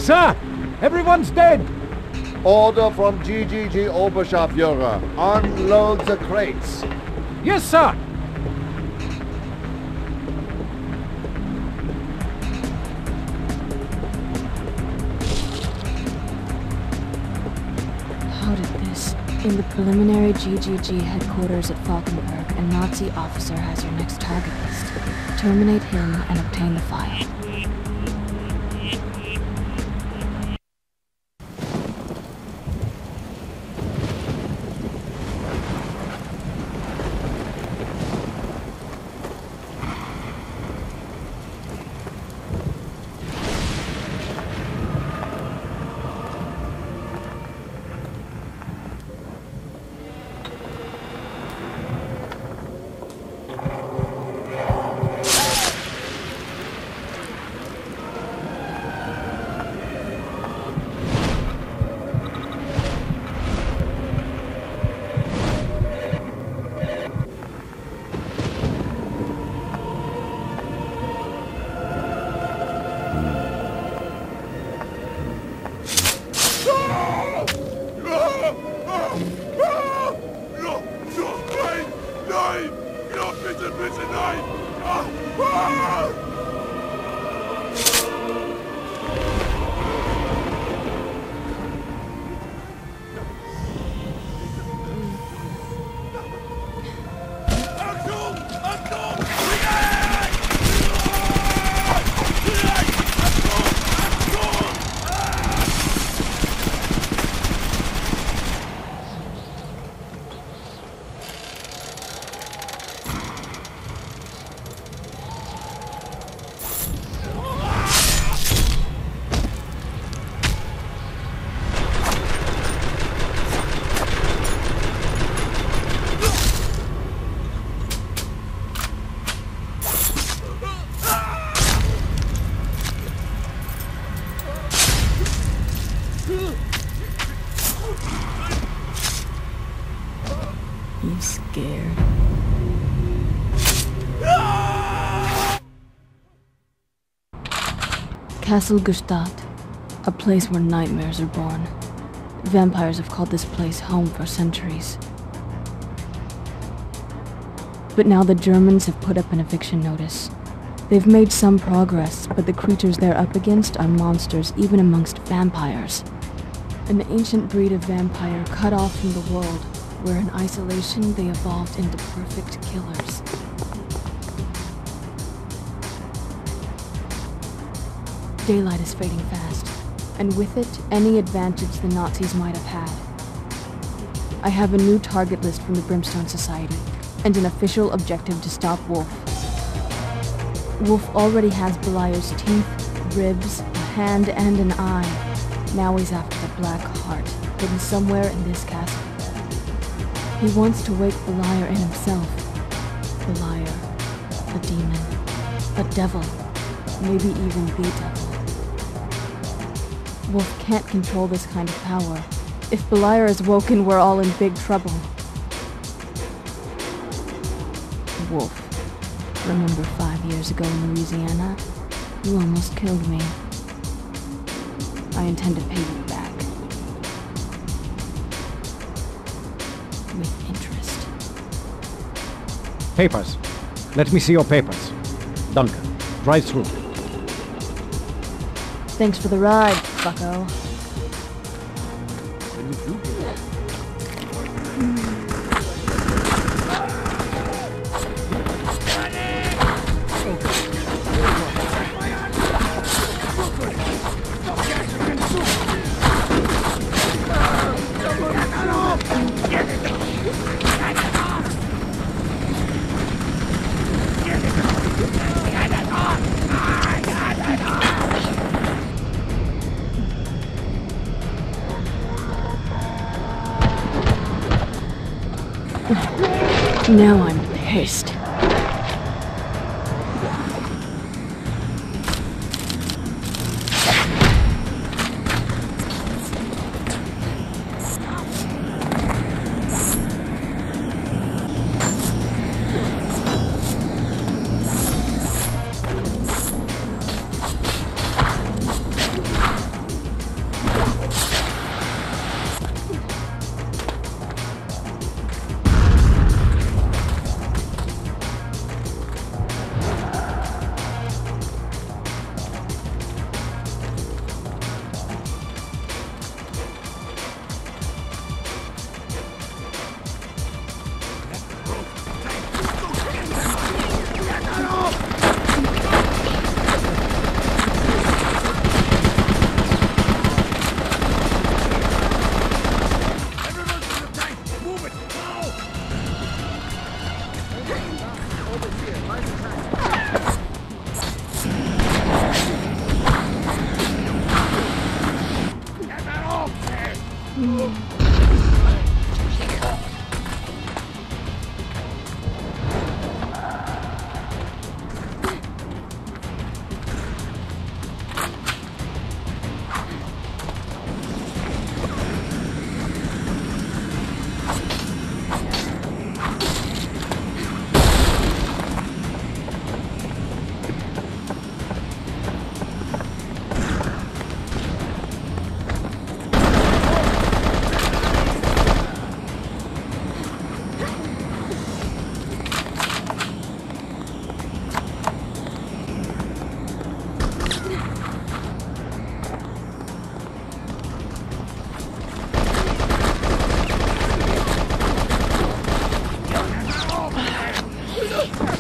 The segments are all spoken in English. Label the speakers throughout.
Speaker 1: Sir! Everyone's dead!
Speaker 2: Order from GGG Oberscharführer. Unload the crates.
Speaker 1: Yes, sir!
Speaker 3: How did this? In the preliminary GGG headquarters at Falkenberg, a Nazi officer has your next target list. Terminate him and obtain the file. You scared? Castle Gstaad, a place where nightmares are born. Vampires have called this place home for centuries. But now the Germans have put up an eviction notice. They've made some progress, but the creatures they're up against are monsters even amongst vampires. An ancient breed of vampire cut off from the world, where in isolation they evolved into perfect killers. Daylight is fading fast, and with it, any advantage the Nazis might have had. I have a new target list from the Brimstone Society, and an official objective to stop Wolf. Wolf already has Beliar's teeth, ribs, a hand, and an eye. Now he's after the Black Heart, hidden somewhere in this castle. He wants to wake Beliar in himself. Beliar, a demon, a devil, maybe even the devil. Wolf can't control this kind of power. If Beliar is woken, we're all in big trouble. Wolf, remember 5 years ago in Louisiana? You almost killed me. I intend to pay you back. With interest.
Speaker 1: Papers. Let me see your papers. Duncan, drive through.
Speaker 3: Thanks for the ride, fucko. Now I'm pissed.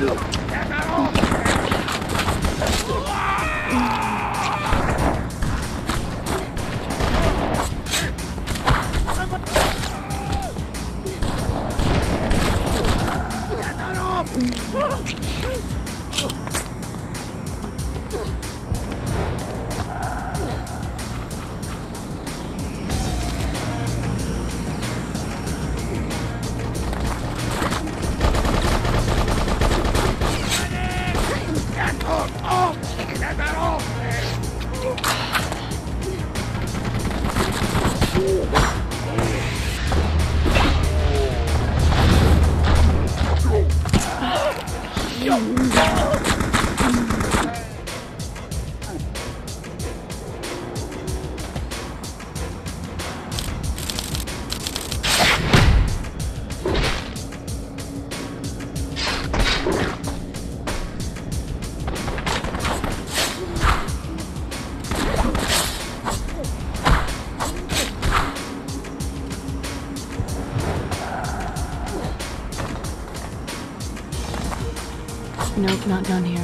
Speaker 3: Nope, not down here.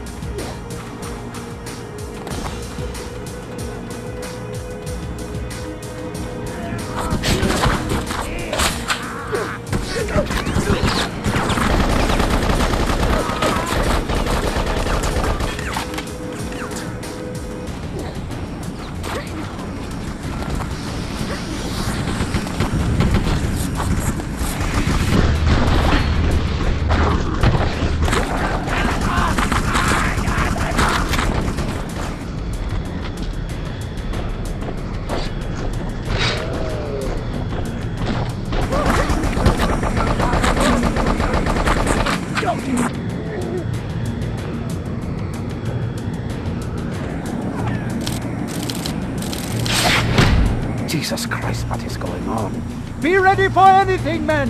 Speaker 1: Jesus Christ, what is going on? Be ready for anything, men!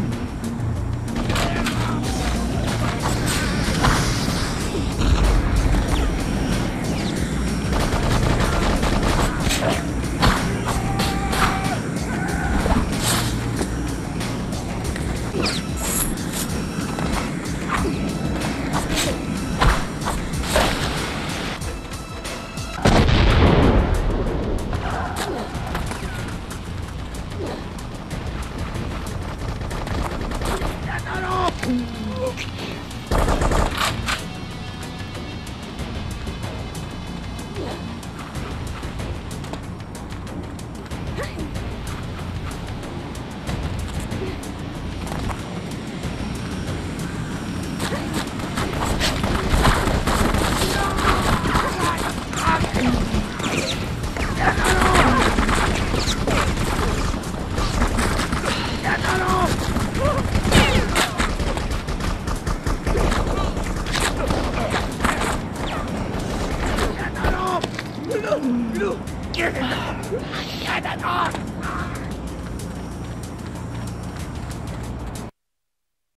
Speaker 4: Get it!